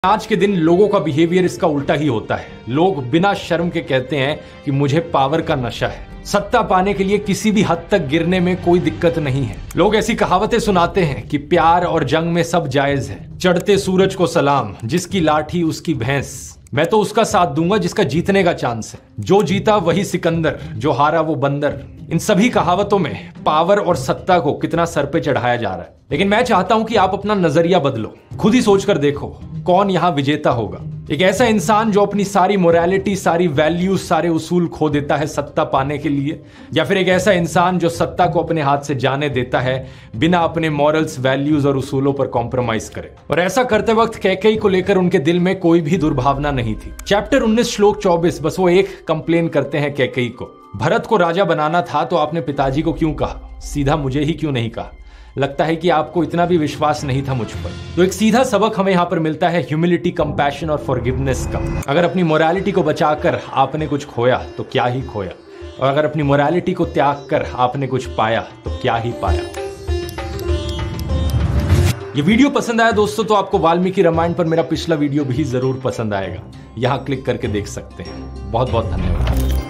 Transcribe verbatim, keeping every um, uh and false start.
आज के दिन लोगों का बिहेवियर इसका उल्टा ही होता है। लोग बिना शर्म के कहते हैं कि मुझे पावर का नशा है। सत्ता पाने के लिए किसी भी हद तक गिरने में कोई दिक्कत नहीं है। लोग ऐसी कहावतें सुनाते हैं कि प्यार और जंग में सब जायज है। चढ़ते सूरज को सलाम, जिसकी लाठी उसकी भैंस। मैं तो उसका साथ दूंगा जिसका जीतने का चांस है। जो जीता वही सिकंदर, जो हारा वो बंदर। इन सभी कहावतों में पावर और सत्ता को कितना सर पे चढ़ाया जा रहा है। लेकिन मैं चाहता हूं कि आप अपना नजरिया बदलो। खुद ही सोचकर देखो कौन यहां विजेता होगा। एक ऐसा इंसान जो अपनी सारी मोरालिटी, सारी वैल्यूज, सारे उसूल खो देता है सत्ता पाने के लिए, या फिर एक ऐसा इंसान जो सत्ता को अपने हाथ से जाने देता है बिना अपने मॉरल्स, वैल्यूज और उसूलों पर कॉम्प्रोमाइज करे। और ऐसा करते वक्त कैकेयी को लेकर उनके दिल में कोई भी दुर्भावना नहीं थी। चैप्टर उन्नीस श्लोक चौबीस, बस वो एक कंप्लेन करते हैं कैकेयी को। भरत को राजा बनाना था तो आपने पिताजी को क्यों कहा, सीधा मुझे ही क्यों नहीं कहा? लगता है कि आपको इतना भी विश्वास नहीं था मुझ पर। तो एक सीधा सबक हमें यहाँ पर मिलता है ह्यूमिलिटी, कंपैशन और फॉरगिवनेस का। अगर अपनी मोरालिटी को बचाकर आपने कुछ खोया तो क्या ही खोया, और अगर अपनी मोरालिटी को त्याग कर आपने कुछ पाया तो क्या ही पाया। ये वीडियो पसंद आया दोस्तों तो आपको वाल्मीकि रामायण पर मेरा पिछला वीडियो भी जरूर पसंद आएगा। यहां क्लिक करके देख सकते हैं। बहुत बहुत धन्यवाद।